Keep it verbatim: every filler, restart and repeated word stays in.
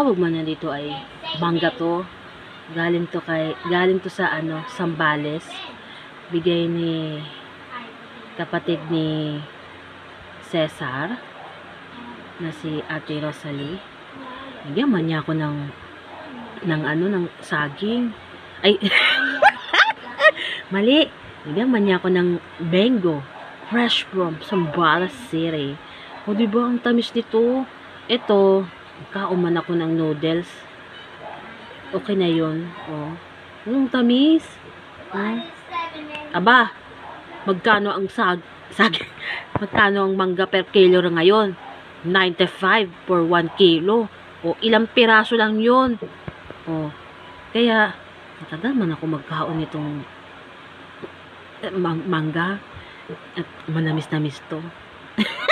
tawag man na dito ay mangga to. Galing to kay galing to sa ano, Sambales. Bigay ni kapatid ni Cesar na si Ate Rosalie. Bigyan man niya ako ng ng ano, ng saging. Ay, mali. Bigyan man niya ako ng bengo. Fresh from Sambales City. O, diba, ang tamis nito. Ito, kauman ako ng noodles. Okay na yun. O, ang tamis. O. Aba, magkano ang sag, sag, magkano ang mangga per kilo ngayon? ninety-five for one kilo. O, ilang piraso lang yun. O, kaya, matagal man ako magkaon nitong eh, mang mangga. At manamis-namis to.